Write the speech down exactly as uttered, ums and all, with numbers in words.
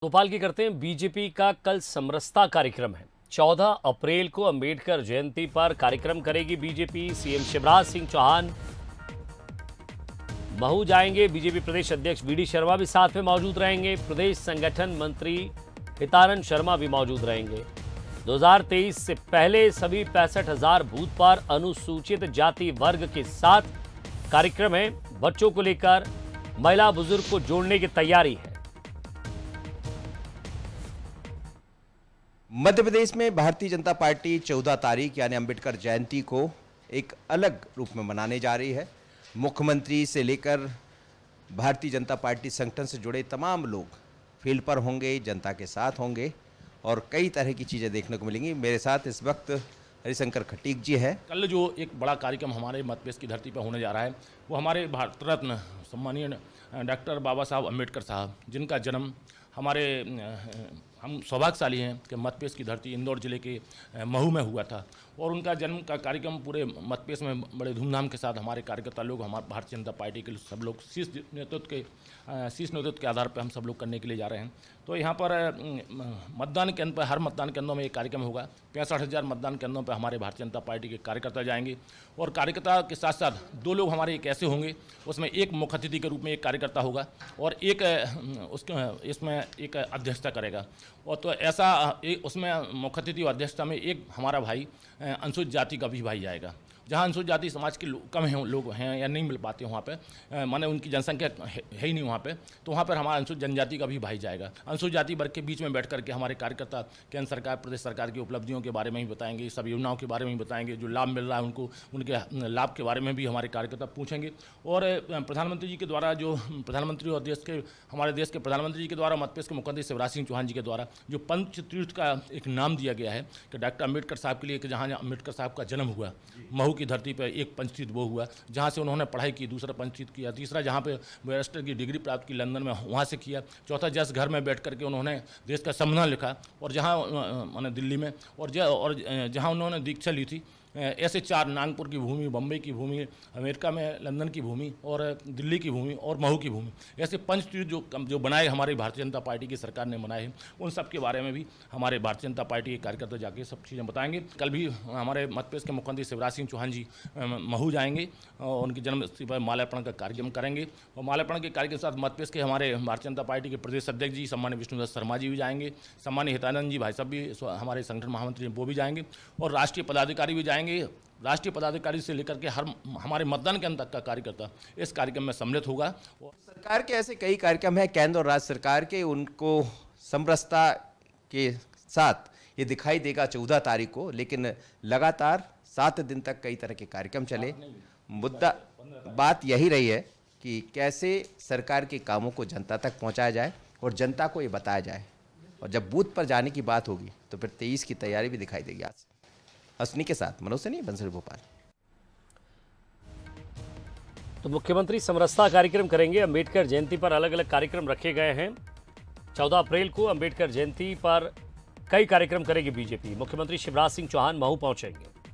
भोपाल की करते हैं। बीजेपी का कल समरसता कार्यक्रम है। चौदह अप्रैल को अंबेडकर जयंती पर कार्यक्रम करेगी बीजेपी। सीएम शिवराज सिंह चौहान महू जाएंगे। बीजेपी प्रदेश अध्यक्ष बीडी शर्मा भी साथ में मौजूद रहेंगे। प्रदेश संगठन मंत्री हितानंद शर्मा भी मौजूद रहेंगे। दो हज़ार तेईस से पहले सभी पैंसठ हजार बूथ पर अनुसूचित जाति वर्ग के साथ कार्यक्रम है। बच्चों को लेकर महिला बुजुर्ग को जोड़ने की तैयारी है। मध्य प्रदेश में भारतीय जनता पार्टी चौदह तारीख यानी अंबेडकर जयंती को एक अलग रूप में मनाने जा रही है। मुख्यमंत्री से लेकर भारतीय जनता पार्टी संगठन से जुड़े तमाम लोग फील्ड पर होंगे, जनता के साथ होंगे और कई तरह की चीज़ें देखने को मिलेंगी। मेरे साथ इस वक्त हरिशंकर खटीक जी है। कल जो एक बड़ा कार्यक्रम हमारे मध्य प्रदेश की धरती पर होने जा रहा है वो हमारे भारत रत्न सम्मानीय डॉक्टर बाबा साहब अम्बेडकर साहब, जिनका जन्म हमारे हम सौभाग्यशाली हैं कि मध्य प्रदेश की धरती इंदौर जिले के महू में हुआ था और उनका जन्म का कार्यक्रम पूरे मध्य प्रदेश में बड़े धूमधाम के साथ हमारे कार्यकर्ता लोग, हमारे भारतीय जनता पार्टी के सब लोग शीर्ष नेतृत्व के शीर्ष नेतृत्व के आधार पर हम सब लोग करने के लिए जा रहे हैं। तो यहाँ पर मतदान केंद्र पर हर मतदान केंद्रों में एक कार्यक्रम होगा। पैंसठ हज़ार मतदान केंद्रों पर हमारे भारतीय जनता पार्टी के कार्यकर्ता जाएंगे और कार्यकर्ता के साथ साथ दो लोग हमारे एक ऐसे होंगे, उसमें एक मुख्य अतिथि के रूप में एक कार्यकर्ता होगा और एक उसके इसमें एक अध्यक्षता करेगा। और तो ऐसा एक उसमें मुख्य अतिथि और अध्यक्षता में एक हमारा भाई अनुसूचित जाति का भी भाई जाएगा। जहाँ अनुसूचित जाति समाज के कम हैं लोग हैं या नहीं मिल पाते वहाँ पे, माने उनकी जनसंख्या है ही नहीं वहाँ पे, तो वहाँ पर हमारा अनुसूचित जनजाति का भी भाई जाएगा। अनुसूचित जाति वर्ग के बीच में बैठ करके हमारे कार्यकर्ता केंद्र सरकार प्रदेश सरकार की उपलब्धियों के बारे में ही बताएंगे, सब योजनाओं के बारे में ही बताएंगे, जो लाभ मिल रहा है उनको उनके लाभ के बारे में भी हमारे कार्यकर्ता पूछेंगे। और प्रधानमंत्री जी के द्वारा जो प्रधानमंत्री और देश के हमारे देश के प्रधानमंत्री जी के द्वारा मध्य प्रदेश के मुख्यमंत्री शिवराज सिंह चौहान जी के द्वारा जो पंच तीर्थ का एक नाम दिया गया है कि डॉक्टर अम्बेडकर साहब के लिए, कि जहाँ अम्बेडकर साहब का जन्म हुआ महू की धरती पर, एक पंचतीर्थ वो हुआ जहाँ से उन्होंने पढ़ाई की, दूसरा पंचतीर्थ किया, तीसरा जहाँ पे बैरिस्टर की डिग्री प्राप्त की लंदन में वहाँ से किया, चौथा जस घर में बैठ करके उन्होंने देश का संविधान लिखा और जहाँ मैंने दिल्ली में और ज और जहाँ उन्होंने दीक्षा ली थी। ऐसे चार, नागपुर की भूमि, बम्बई की भूमि, अमेरिका में लंदन की भूमि और दिल्ली की भूमि और महू की भूमि, ऐसे पंच तीर्थ जो जो बनाए हमारी भारतीय जनता पार्टी की सरकार ने बनाए हैं, उन सब के बारे में भी हमारे भारतीय जनता पार्टी के कार्यकर्ता जाके सब चीज़ें बताएंगे। कल भी हमारे मध्य प्रदेश के मुख्यमंत्री शिवराज सिंह चौहान जी महू जाएंगे और उनकी जन्मस्थली पर माल्यार्पण का कार्यक्रम करेंगे और माल्यार्पण के कार्य के साथ मध्य प्रदेश के हमारे भारतीय जनता पार्टी के प्रदेश अध्यक्ष जी सम्मान्य विष्णुदत्त शर्मा जी भी जाएंगे, सम्मान्य हितानंद जी भाई साहब भी हमारे संगठन महामंत्री वो भी जाएंगे और राष्ट्रीय पदाधिकारी भी जाएंगे। राष्ट्रीय पदाधिकारी से लेकर के हर हमारे मतदान केंद्र तक का कार्यकर्ता इस कार्यक्रम में सम्मिलित होगा। सरकार के ऐसे कई कार्यक्रम हैं केंद्र और राज्य सरकार के, उनको समरसता के साथ ये दिखाई देगा चौदह तारीख को, लेकिन लगातार सात दिन तक कई तरह के कार्यक्रम चले। मुद्दा बात यही रही है कि कैसे सरकार के कामों को जनता तक पहुंचाया जाए और जनता को ये बताया जाए, और जब बूथ पर जाने की बात होगी तो फिर तेईस की तैयारी भी दिखाई देगी। आज असनी के साथ मनोज सैनी, बंसरी भोपाल। तो मुख्यमंत्री समरसता कार्यक्रम करेंगे। अंबेडकर जयंती पर अलग अलग कार्यक्रम रखे गए हैं। चौदह अप्रैल को अंबेडकर जयंती पर कई कार्यक्रम करेगी बीजेपी। मुख्यमंत्री शिवराज सिंह चौहान महू पहुंचेंगे।